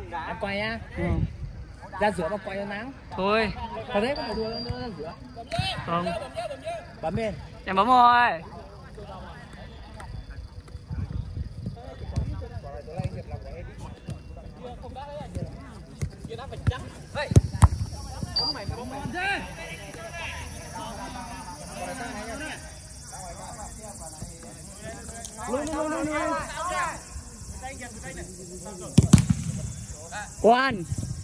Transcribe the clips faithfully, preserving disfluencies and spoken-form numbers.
Em quay nha. Ừ. Ra rửa mà quay cho nắng. Thôi. Thật đấy, có phải đua nữa ra rửa. Không. Bấm lên. Em bấm rồi. Luôn luôn luôn luôn. Quan.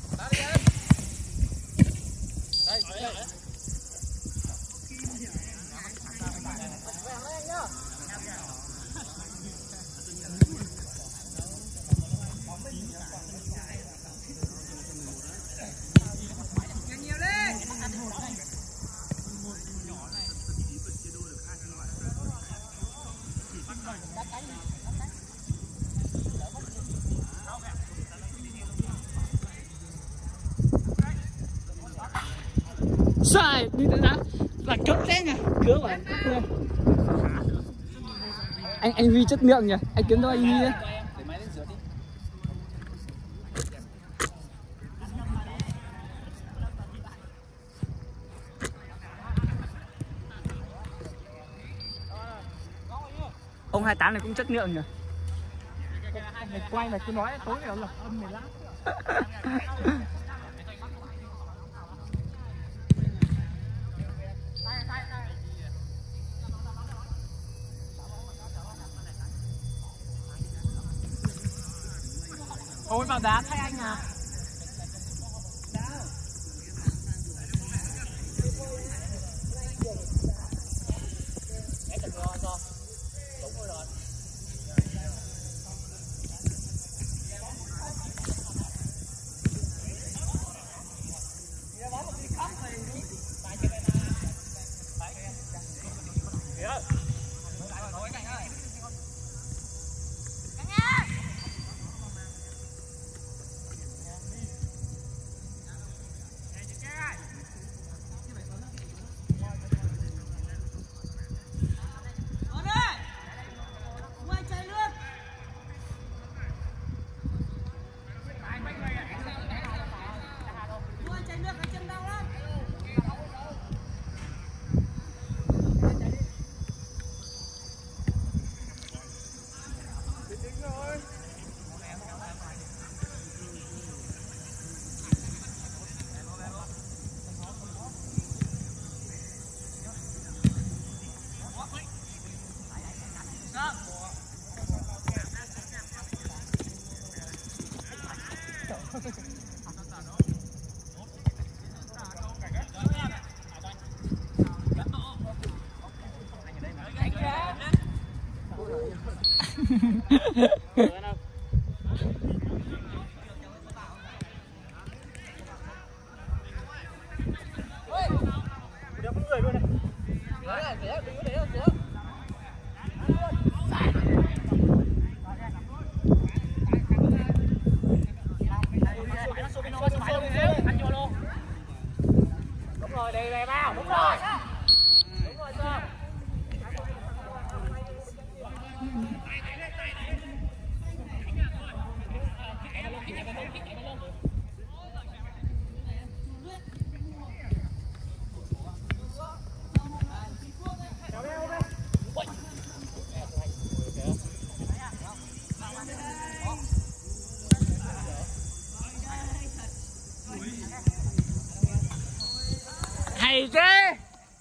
Sai, đi tới đó là cướp thế nha, cướp rồi. Anh anh Huy chất lượng nhỉ, anh kiếm cho anh Huy đấy. Ông hai tám này cũng chất lượng nhỉ. Mày quay mày cứ nói tối ngày lập âm mày lắm. Ôi vào đá thay anh à. Hay thế.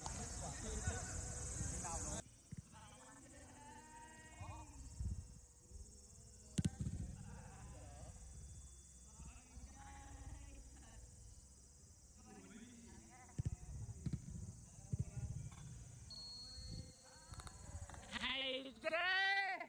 Hay thế.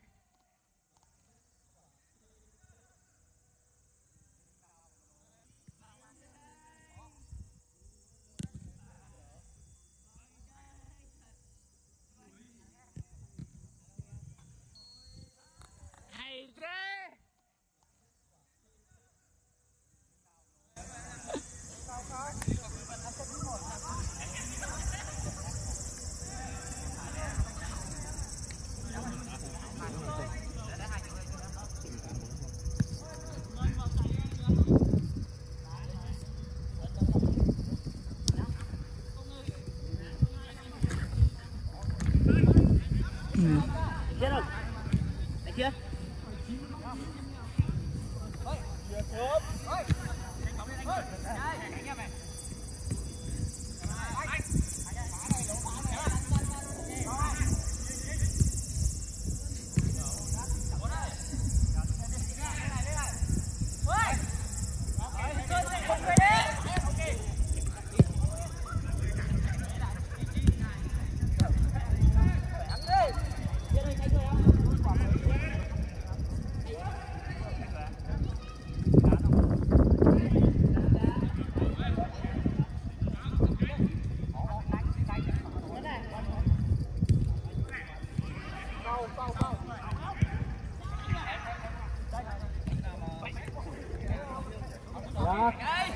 Đó.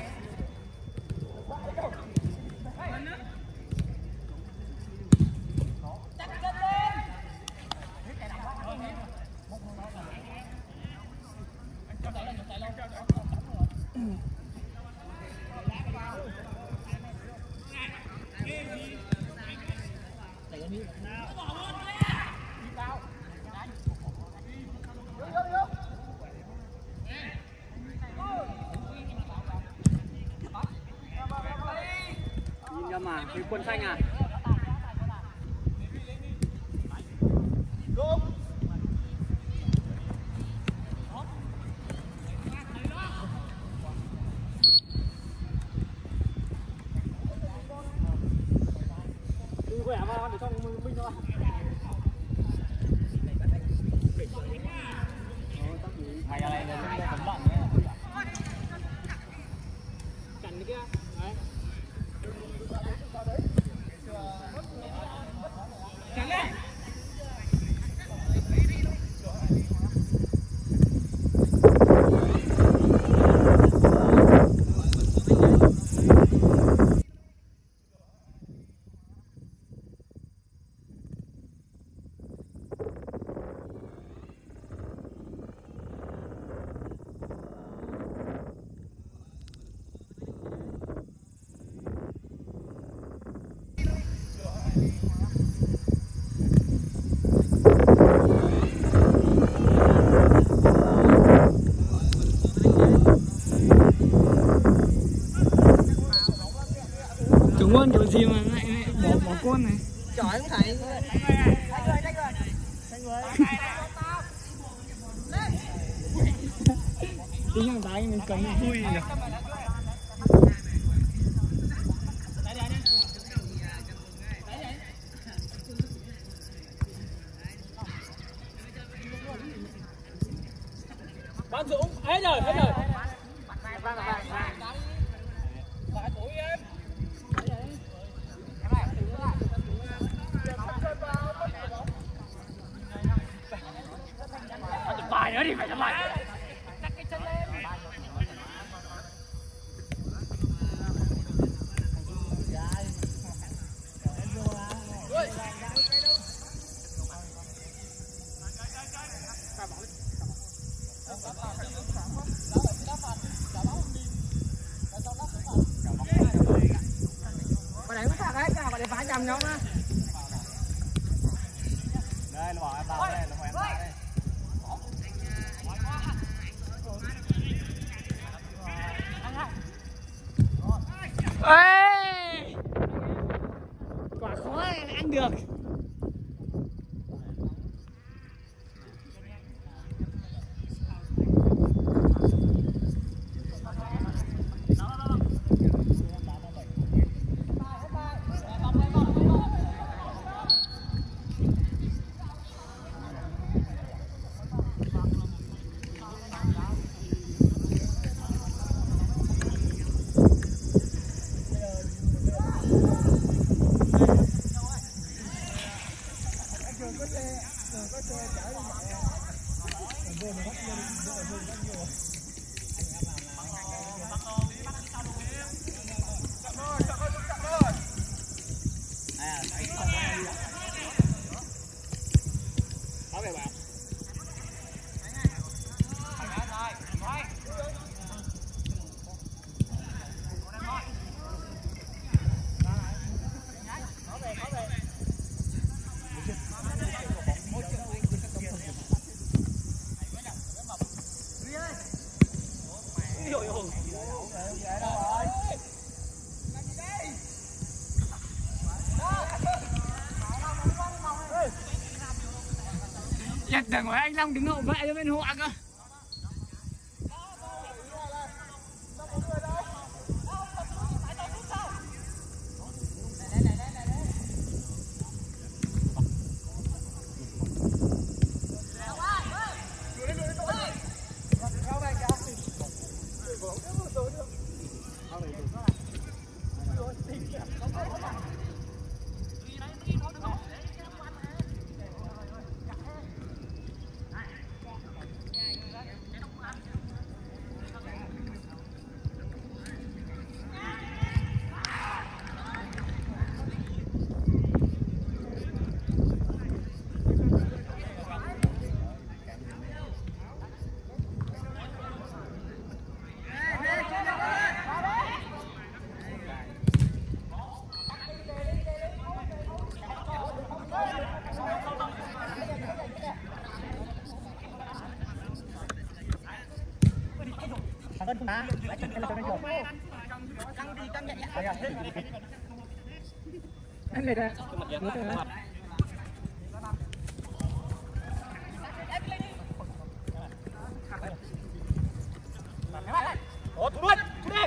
Nhìn nhầm à, cái quân xanh à? Đi khỏe vào để xong mình thôi. Mày ở đây là tấm lợn đấy. Cắn cái kia. Đấy. Cắn đi. Chúng con kiểu gì mà lại bỏ bỏ con này. Trời không thấy. Tính thằng Thái mình cầm vui nhỉ. Bạn Dũng, hết rồi, hết rồi. Bài nữa đi, phải chấm bài. Bạn này cũng phạt hết cả, bạn này phá chầm nhau á. Đây, nó bỏ em vào đây, nó bỏ em vào đây. Ê! Quả khó này ăn được. Nhặt đằng ngoài anh Long đứng hậu vệ cho bên họa cơ. thằng cân đá lại chân chân chân căng đi căng nhẹ nhẹ anh này đây ủa thủ luôn thủ đi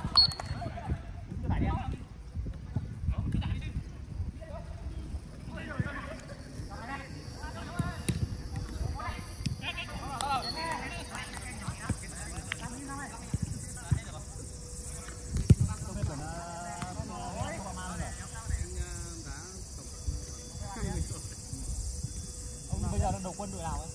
bây giờ đang đầu quân đội nào ấy?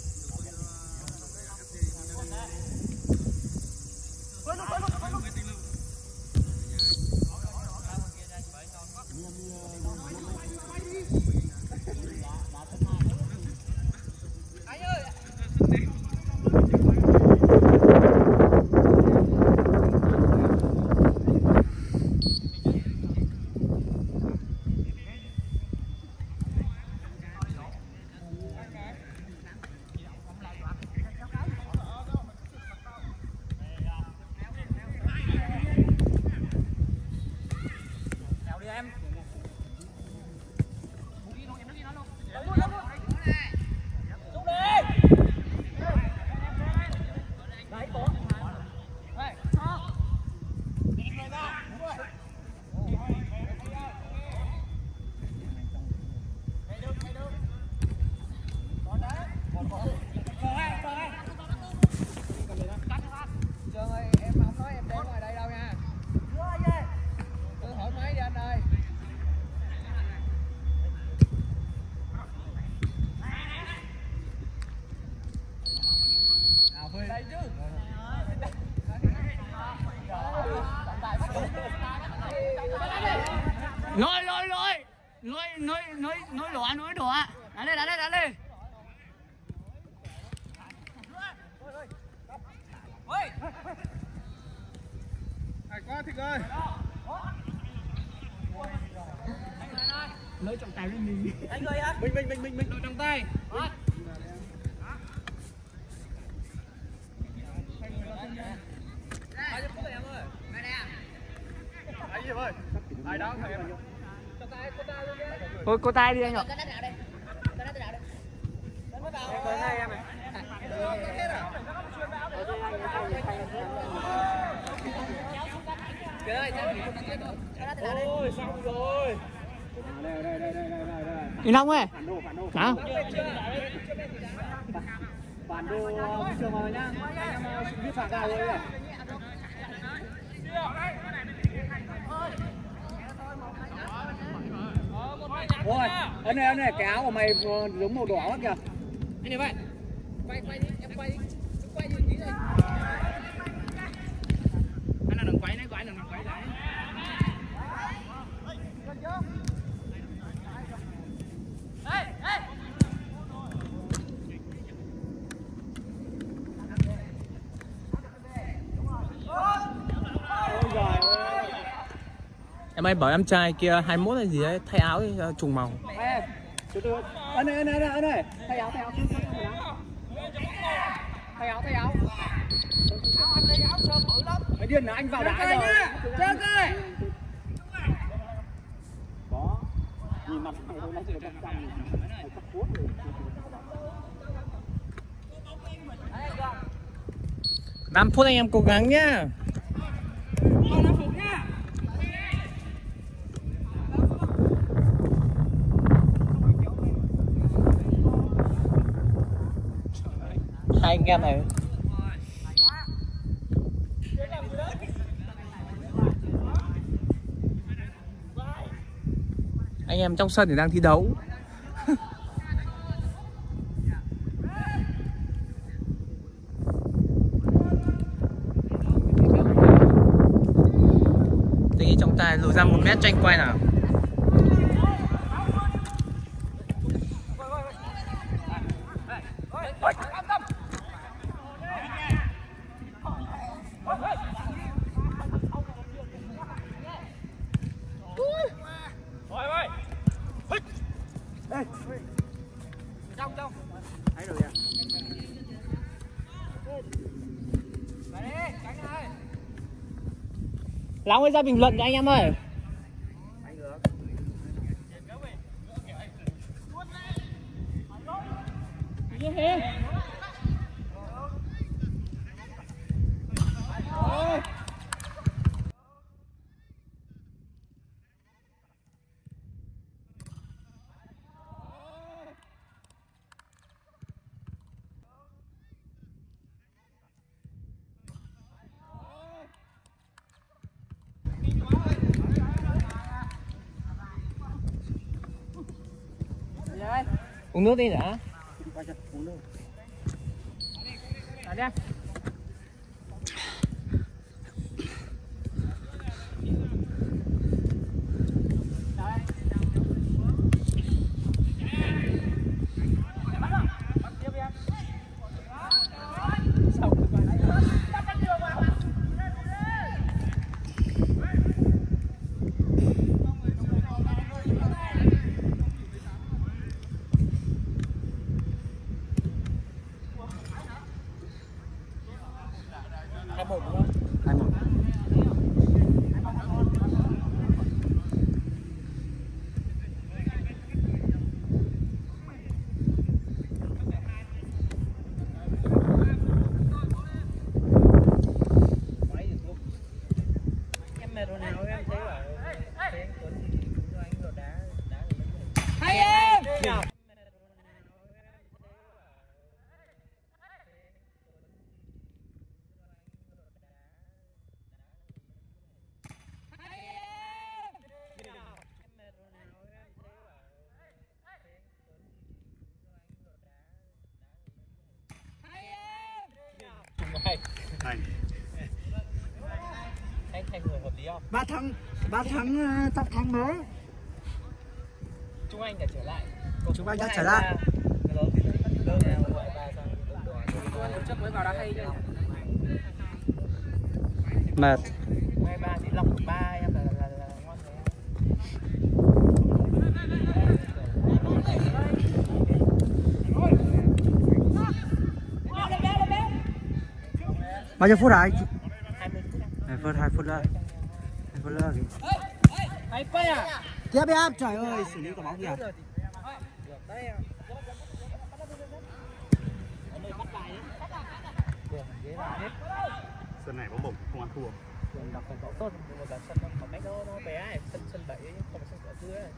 lôi lôi lôi lôi lôi lôi lôi đổ lôi đổ đá lên đá lên đá lên hay quá Thịnh ơi lấy trọng tài lên mình anh ơi á mình mình mình mình mình đội trong tay anh ơi ai đó thằng em thôi cô tay đi anh ạ. ôi xong rồi đây đây đây đây đây đây Yên Long ơi. phản đồ phản đồ Hả? phản đồ trường vào nhá anh em vi phạm nào rồi này ôi anh này anh này cái áo của mày giống màu đỏ kìa anh này vậy quay quay đi em quay đi quay đi tí đây Anh là đừng quay đấy, quay đừng quay đấy. Em ơi bảo em trai kia hai mốt hay gì đấy thay áo đi, trùng màu. em từ từ anh này anh này anh này thay áo thay áo thay áo thay áo mày điên là anh vào đá rồi chơi coi có nhìn mặt này thôi nó chỉ là trăm trăm cấp cuốc rồi năm phút anh em cố gắng nhá. Hai anh em này anh em trong sân thì đang thi đấu. Tí trọng tài lùi ra một mét tranh quay nào. trong trong thấy rồi à Long ơi ra bình luận cho anh em ơi. Uống nước đi đã. Uống nước. Đi em. hai một đúng không? hai một. Em mệt rồi nào em thấy bảo Thế Tuấn cho anh rồi đá đá Hay em. Thành. Anh thành người hợp lý không? Ba thắng, ba thắng top thắng mới. Chúng anh đã trở lại. Chúng anh đã trở lại. Trước mới vào đá hay chứ. Mệt. hai ba thì lọc ba em là là là ngon rồi. Bao nhiêu phút rồi? hai mươi phút. hai phút, hai phút nữa. hai phút nữa. Hay quay à? Tiếp em, trời ơi, xử lý quả bóng kìa. Sân này có bổng không ăn thua. Đường đọc phải tốt nhưng mà sân nó khoảng cách nó nó bé ấy, sân sân bảy không phải sân cỡ dưới ấy.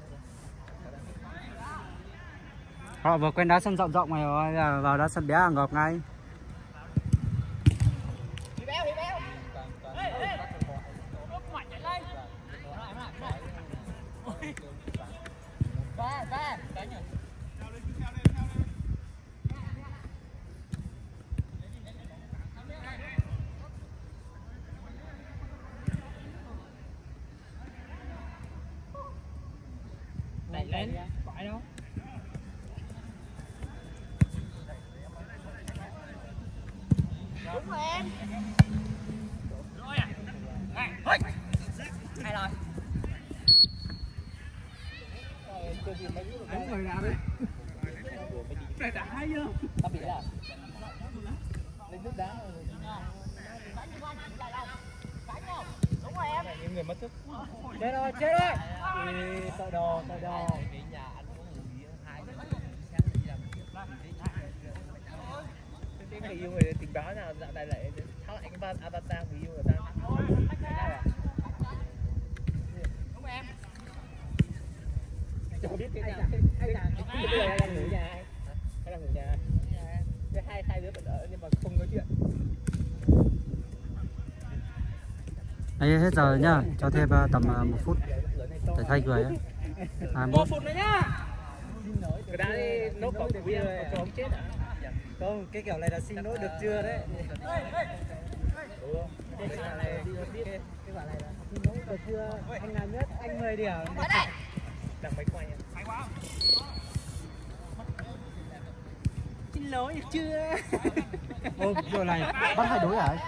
Họ vừa quen đá sân rộng rộng này rồi, vào đá sân bé là ngợp ngay. Ba ba. Đẩy lên. Phải đâu. Đúng rồi em. Rồi à. Này, hay rồi. Đánh người nào đi. Để đá hay chưa? Tao bị là lên nước đá rồi. Đúng rồi em. Những người mất thức. Chết rồi, chết rồi. Ê, tội đồ, tội đồ. Cái người yêu người tình báo nào dạo này lại tháo lại cái avatar người yêu người ta. Đúng rồi em. Cho biết cái nào. Bây giờ anh đang ngủ nhà ai? Anh đang ngủ nhà ai? Cái hai hai đứa vẫn ở nhưng mà không nói chuyện. Đấy, hết giờ nhá, cho thêm tầm một phút để thay người ấy. Một phút nữa nhá. Cái đá đi nốt còn của em cho ông chết à? Không, cái kiểu này là xin lỗi được chưa đấy. Cái quả này cái quả này là xin lỗi được chưa? Anh làm nhất, anh mười điểm. Đang máy quay à? Máy quá. Xin lỗi được chưa? Ô, rồi này, bắt hai đối hả?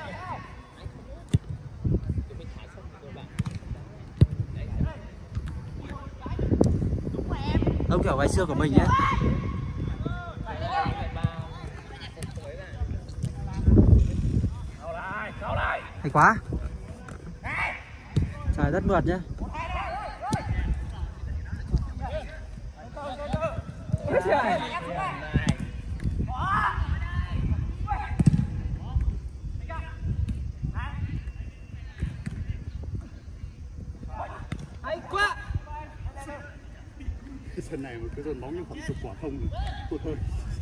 Ông kiểu ngày xưa của mình ấy. Hay quá. Cài rất mượt nhé. Hay quá. Cái sân này mà cứ dồn bóng như khoảng chục quả không tốt hơn.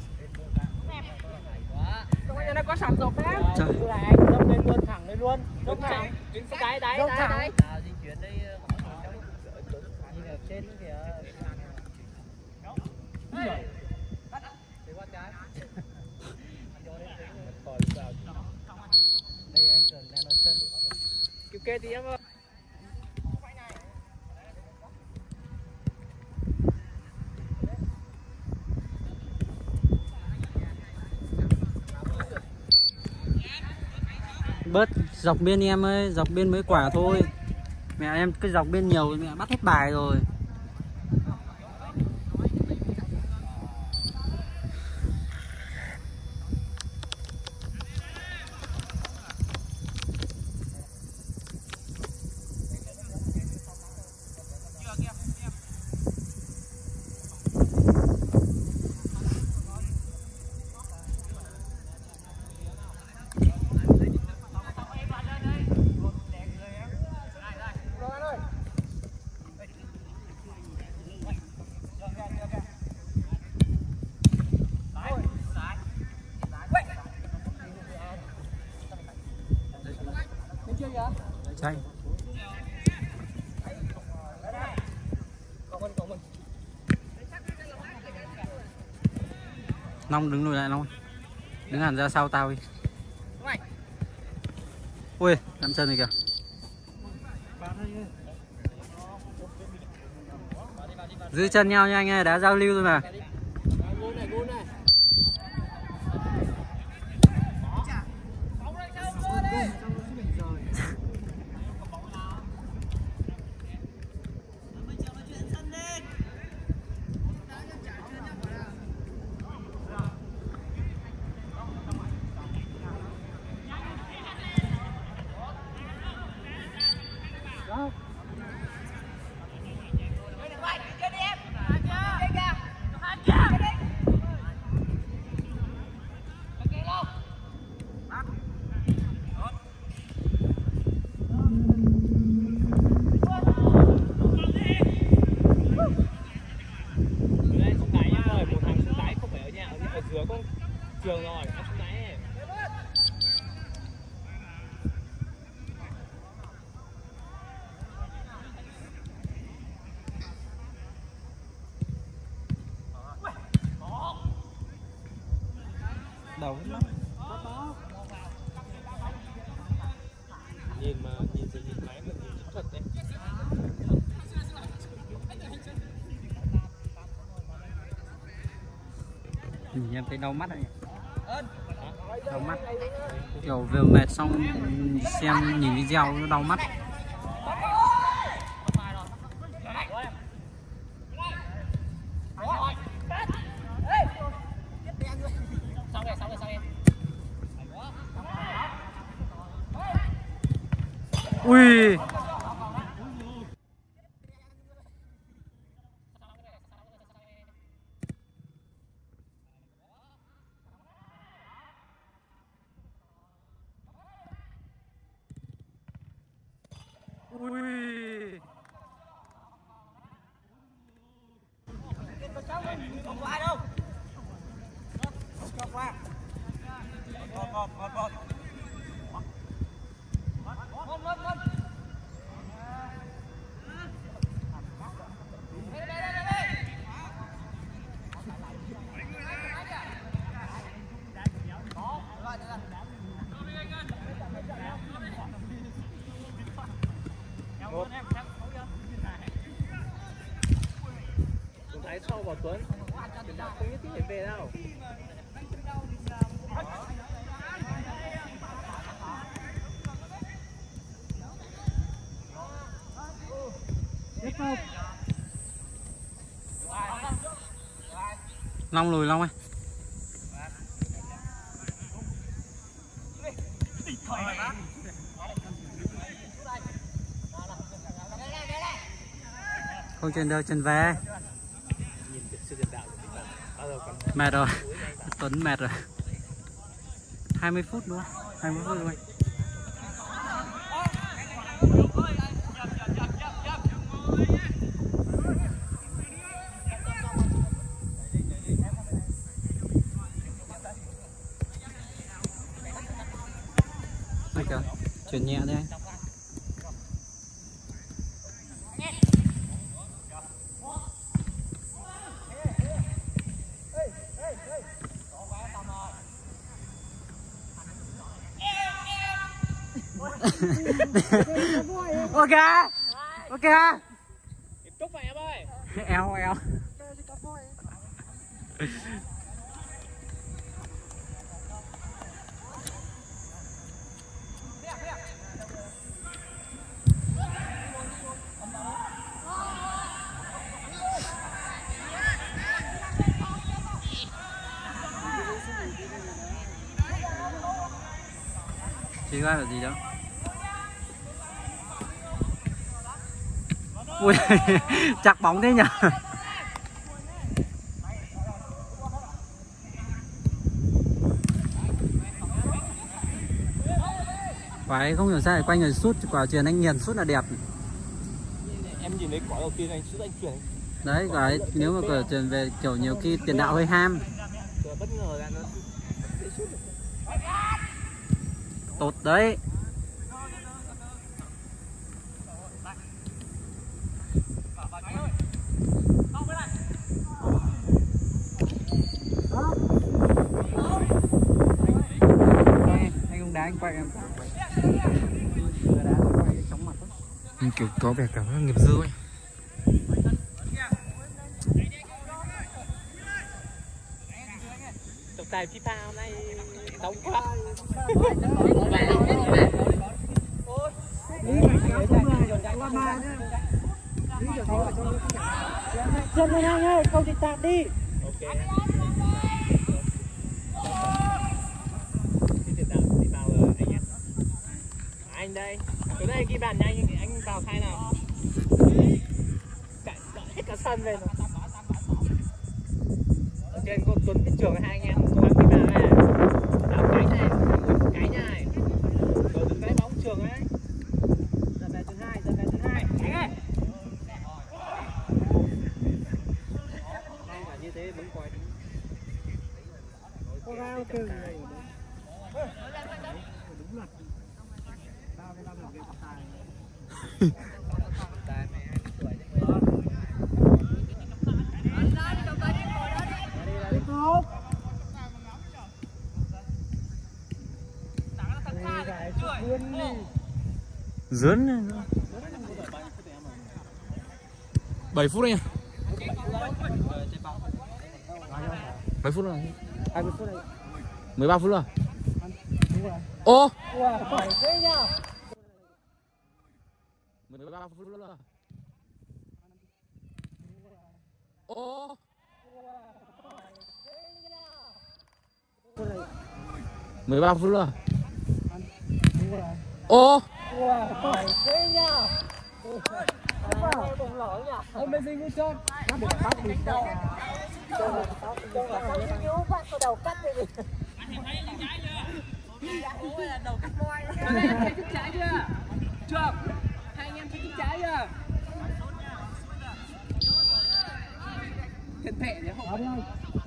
Cái này có sẵn rồi đấy. Trời. Đâm lên luôn, thẳng lên luôn. Đâm thẳng. Đáy đáy đáy đáy. Nào di chuyển đây nhìn ở trên kìa. Đây anh Cường đang nói chân. Kêu kê tí em ơi. Bớt dọc bên em ơi, dọc bên mấy quả thôi. Mẹ em cứ dọc bên nhiều mẹ bắt hết bài rồi. Chạy. Long đứng lùi lại Long. Đứng hẳn ra sau tao đi. Ui, đâm chân này kìa. Giữ chân nhau nha anh ơi, đã giao lưu rồi mà. Trường rồi, em xuống đáy em. Đầu lắm. Nhìn mà nhìn từ nhìn máy mà nhìn thật đấy. Nhìn em thấy đau mắt đấy. Đau mắt. Kiểu vừa mệt xong xem nhìn video nó đau mắt. Ui. Ui. Không qua đâu. Không qua. Ngon ngon ngon ngon. Ngon ngon ngon. Thấy sau vào Tuấn không nhất thiết phải về đâu. Long lùi Long ơi. Không chân đâu, chân về. Mệt rồi. Tuấn mệt rồi. hai mươi phút nữa. hai mươi phút rồi. Chuyển nhẹ đi anh. Ok. Ok. Chúc mày em ơi. Eo eo. Chứ có là gì đâu. Ui, chặt bóng thế nhỉ. Phải không hiểu sao lại quanh người sút quả chuyền anh Hiền sút là đẹp. Em nhìn thấy quả đầu tiên anh sút anh chuyển. Đấy cái nếu mà quả chuyền về kiểu nhiều khi tiền đạo hơi ham. Bất ngờ ra nó Tốt đấy. Anh không đá anh quay em. Mình kiểu có vẻ cảm giác nghiệp dư ấy. trọng tài FIFA hôm nay đóng quá. Chân lên anh ơi, không thì tạt đi. Ok. Anh đây, từ đây ghi bàn nhanh, anh vào thay nào. Chạy hết cả sân về rồi. Ở trên có Tuấn biết trường hai anh em cố gắng ghi bàn này. Đảo cánh này, cái này. Rồi đừng cái bóng trường ấy. Giờ về thứ hai, giờ về thứ hai. Cánh ơi. Không phải như thế bấm coi đi. Cô ra từ Dướn bảy phút anh. Mấy phút rồi? hai mươi phút này. mười ba phút rồi. Đúng rồi. Ô. Wow, phải thế nhá. mười ba phút rồi. Ô. mười ba phút rồi. Đúng rồi. Ô. Wow, phải thế nhá. Bùng lỗ nhá. Hôm nay sinh cho. Nó được bắt đi đâu. Bắt cái đầu cắt đi. Là đầu cắt voi. Hai anh em thích trái chưa? Chưa. Hai anh em thích trái chưa? Thiệt thệ nhỉ không? Đó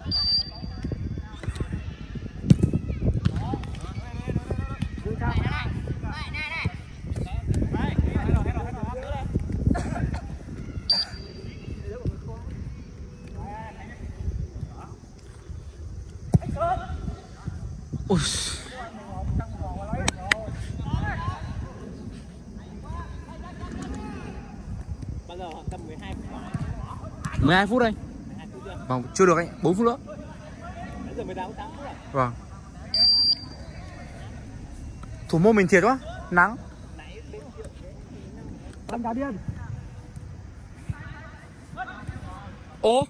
Ui. Bao giờ tầm mười hai phút. mười hai phút đây. Vâng, chưa được anh, bốn phút nữa. Bây giờ mười tám phút rồi. Vâng. Thủ môn mình thiệt quá, nắng. Anh đá điên. Ô.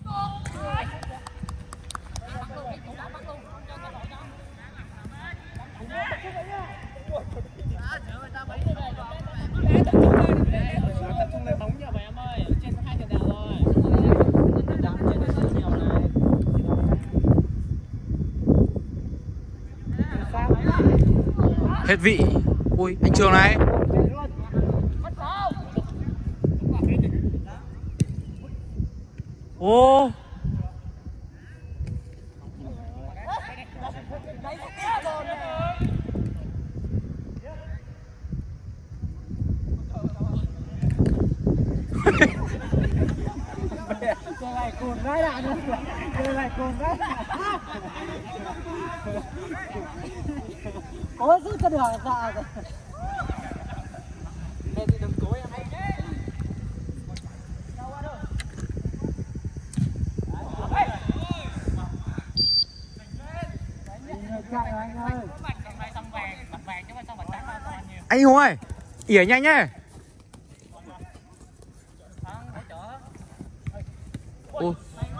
Tập trung lên bóng nhờ vậy em ơi, trên có hai tiền đạo rồi. Hết vị. Ui, anh Trường này. Ô. Chơi lại cồn đấy lại nữa. Chơi lại cồn đấy. Ôi giữ cho được sao rồi. Đây thì đừng cố em hay thế. Chạy anh ơi. Anh Hùng ơi, ỉa nhanh nhé. Ô.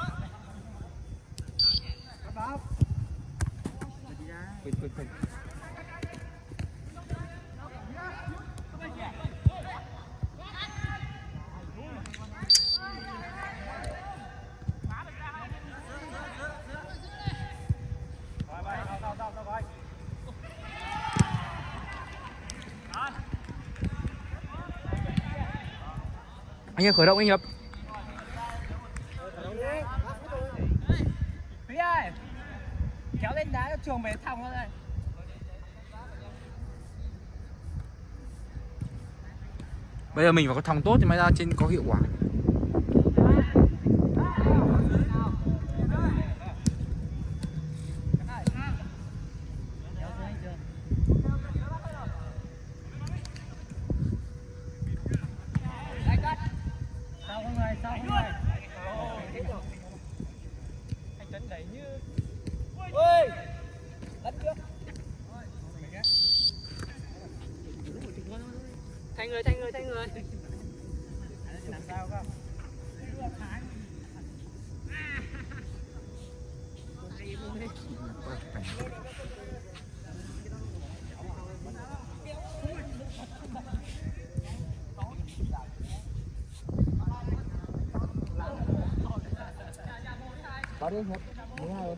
Anh Hiệp khởi động anh Hiệp. Thúy ơi, kéo lên đá cho Trường về thòng ra đây. Bây giờ mình phải có thòng tốt thì mới ra trên có hiệu quả. Sao không này, sao không này. Anh Tuấn đẩy như ôi đánh chưa thay người thay người thay người làm sao không Vào đi Hiệp. mười hai rồi.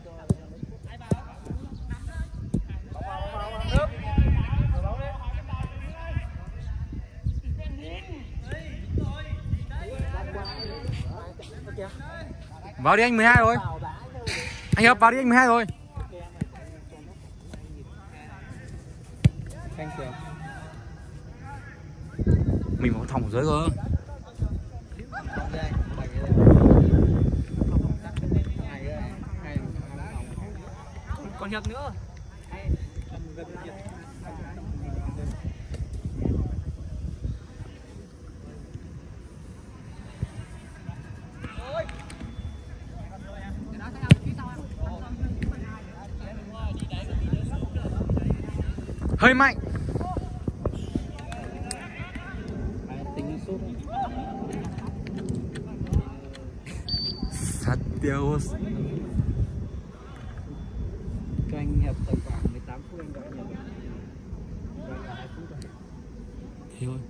Vào đi anh mười hai rồi. Anh Hiệp vào đi anh mười hai rồi. Mình có thòng ở dưới cơ. còn Hiệp nữa Hơi mạnh. Sát tiêu. Cho anh Hiệp tầm khoảng mười tám phút anh gọi Hiệp. Gọi là hai phút rồi. Thế thôi.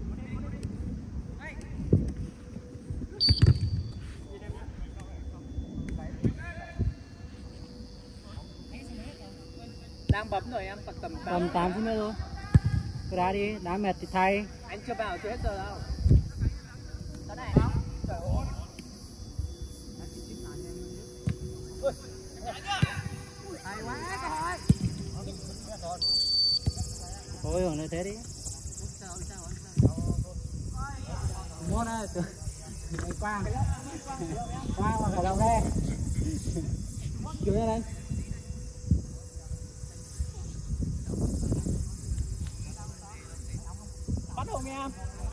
đang bấm rồi em tầm Tầm tám phút nữa thôi. Cứ đá đi, đá mệt thì thay. anh chưa vào chưa hết giờ đâu Thôi rồi nói thế đi. Mua đây từ Quang. Quang mà khởi động đây. Cứu ra đây. bắt đầu nghe em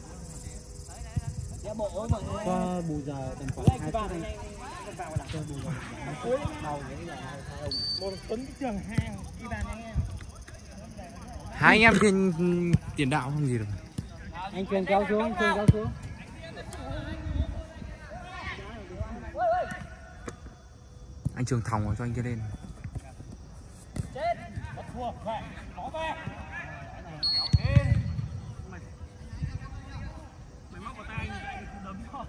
dạ bộ mọi người Cho bù giờ tầm khoảng hai phút đây. Cho bù giờ. Đầu cái giờ hai ông. Một Tuấn Trường hàng đi bàn anh em. Hai anh em tiền tiền đạo không gì được. Anh truyền kéo xuống, anh truyền kéo xuống. Anh Trường thòng rồi cho anh kia lên. Chết. Bắt thua. Vậy. Bỏ về. Mày móc vào tay anh đấm không?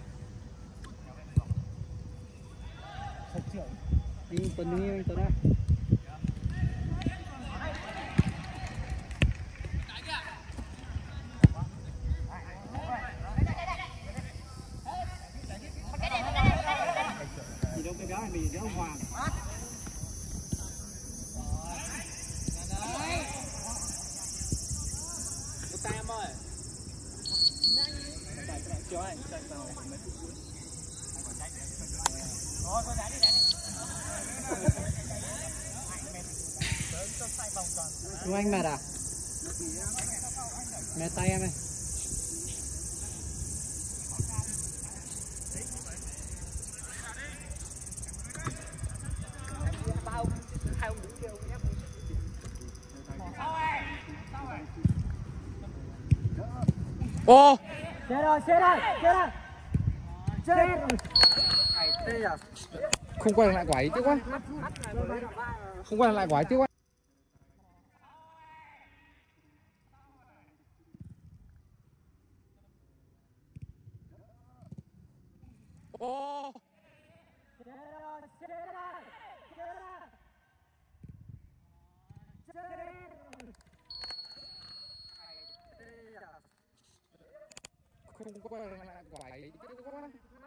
Thật trưởng. Anh Tuấn đứng yên anh Tuấn ơi. Đúng anh mệt à? Mệt tay em ơi. Ô, Chết rồi, chết rồi, chết rồi. Chết rồi. không quay lại quả ấy tiếc quá. Không quay lại quả ấy tiếc quá. Ô. Chết rồi, chết rồi. Chết rồi. Chết rồi. Không quay lại quả ấy tiếc quá.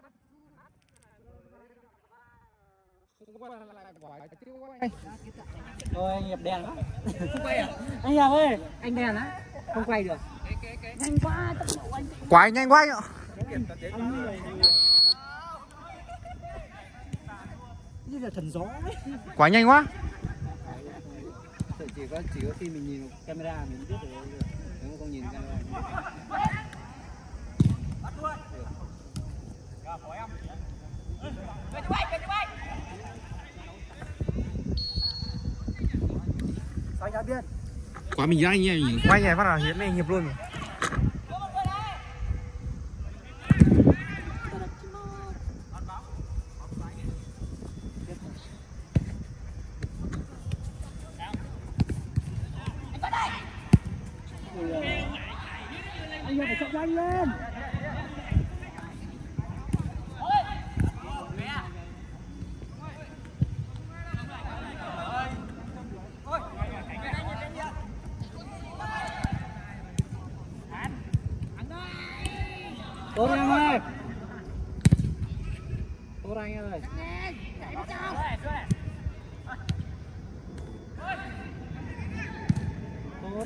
Không quay lại quả ấy tiếc quá. Thôi anh nhập đèn đó. Không quay à? Anh nhập ơi, anh đèn á. Không quay được. Nhanh quá, tốc độ anh. Quả ấy nhanh quá anh ạ. Như là thần gió ấy. Quả ấy nhanh quá. Chỉ có chỉ có khi mình nhìn camera mình biết được, nếu mà không nhìn camera. Xoay ra biên. Quả mình ra anh nhỉ? Quay nhảy phát là hiến này hiệp luôn rồi. Anh phải chạy nhanh lên. Tốt anh ơi. Tốt anh ơi. Tốt.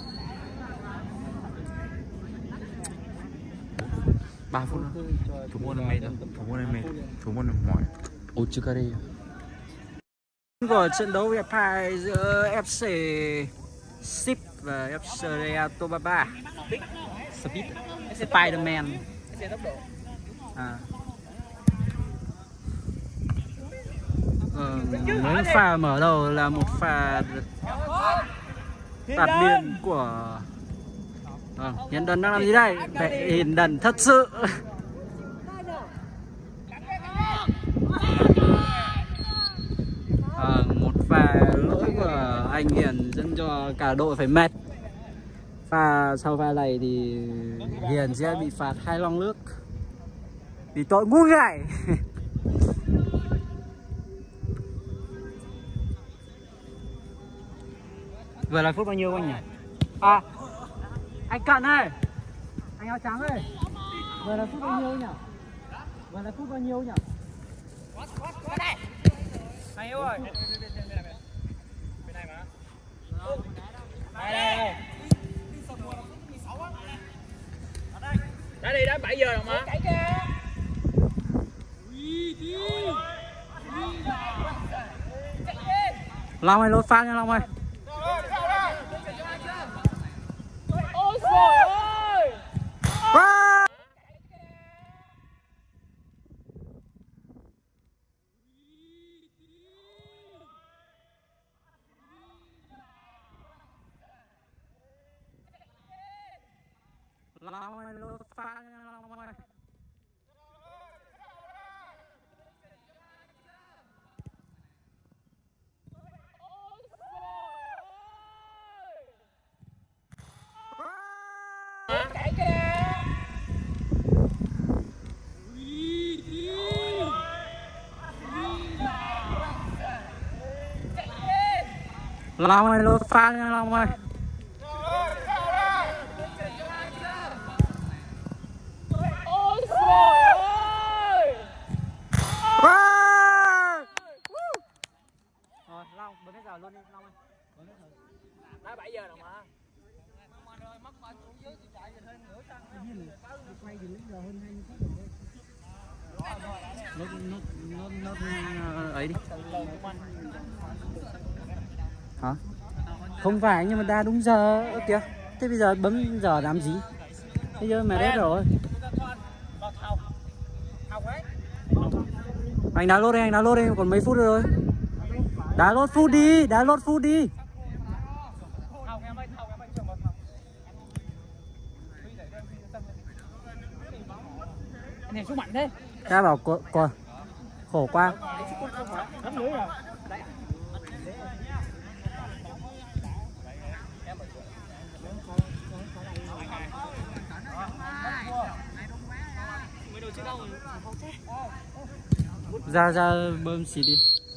ba phút nữa. Thủ môn là mệt rồi. Thủ môn là mệt. Thủ môn là mỏi. Ochikare. Của trận đấu hiệp hai giữa ép xê Sip và ép xê Tobaba. Speed. Spiderman. À. Ờ, mấy pha mở đầu là một pha tạt biên của à, Hiền Đần đang làm gì đây? Vậy Hiền Đần thật sự. À, một pha lỗi của anh Hiền dẫn cho cả đội phải mệt. Pha sau pha này thì Hiền sẽ bị phạt hai lon nước vì tội ngu ngại. Vừa là phút bao nhiêu anh nhỉ? À, anh Cận ơi, anh áo trắng ơi, vừa là phút bao nhiêu nhỉ? Vừa là phút bao nhiêu nhỉ? Hay ơi. Bên này mà. Đây đây. Đã đi đã bảy giờ rồi mà. Long ơi, lốt phát nha Long ơi. Ôi trời ơi. Long ơi, lốt phát nha Long ơi. Cãi kìa. Long ơi, lốt phát nha Long ơi. Ôi trời ơi. Rồi, Long, bấm hết giờ luôn đi Long ơi. Đã bảy giờ rồi mà. Nốt nốt nốt nốt ấy đi. Hả? Không phải nhưng mà đã đúng giờ. Ơ kìa. Thế bây giờ bấm giờ làm gì? Bây giờ mẹ đét rồi. Anh đá lốt đi, anh đá lốt đi, còn mấy phút nữa rồi. Đá lốt phút đi, đá lốt phút đi. Này số mạnh thế. Ta bảo co, co, khổ quá. Ra ra bơm xịt đi.